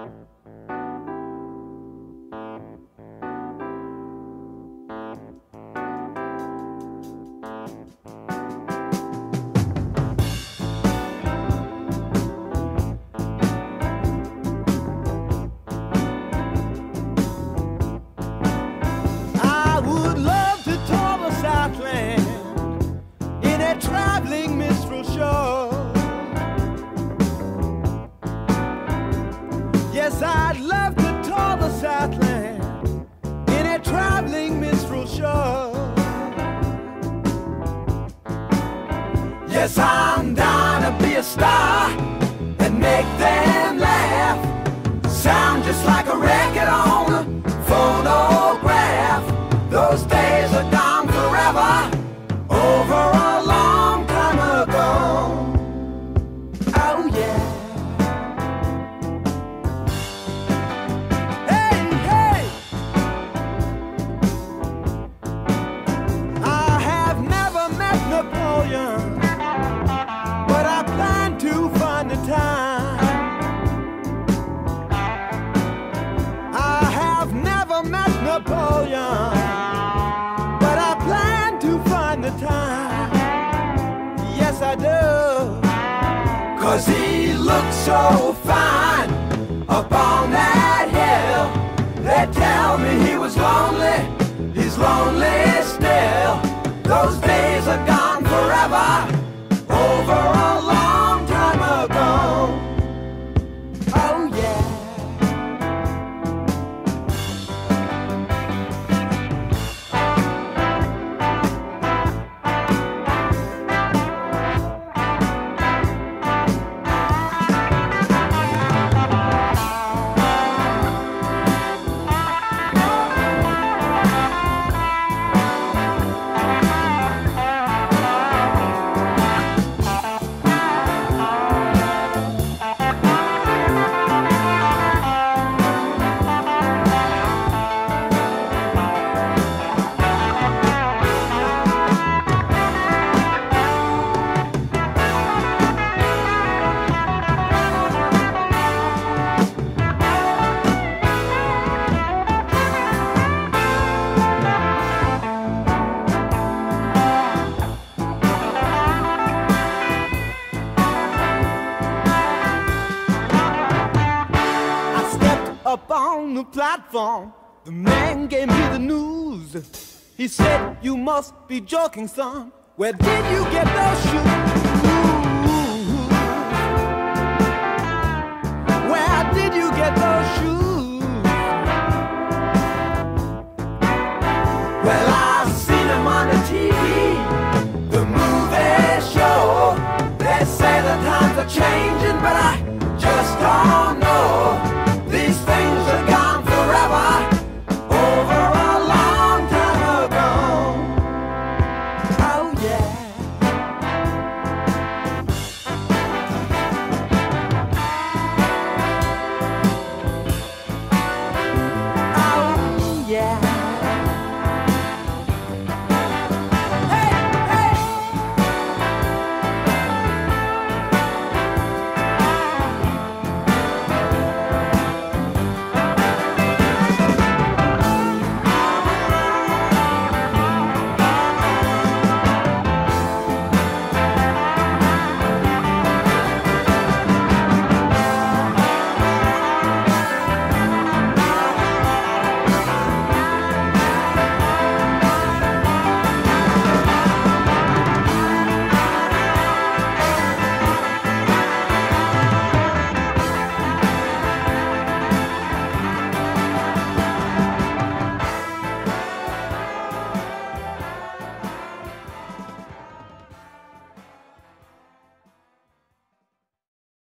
Traveling minstrel show. Yes, I'd love to tour the Southland in a traveling minstrel show. Yes, I'm down to be a star and make them laugh. Sound just like a record on a phonograph. Those days are gone forever. Over a long time ago. Oh yeah. Hey, hey. I have never met Napoleon, but I plan to find the time. I have never met Napoleon, but I plan to find the time. Yes, I do. 'Cause he looks so fine up on that hill. They tell me he was lonely. He's lonely still. Those days are gone forever. Over a long time ago. Oh yeah. Platform, the man gave me the news. He said, you must be joking, son. Where did you get those shoes?